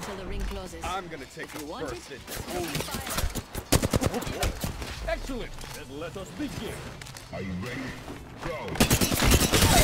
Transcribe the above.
until the ring closes. I'm gonna take the want first it? and only. Excellent. Then let us begin. Are you ready? Go.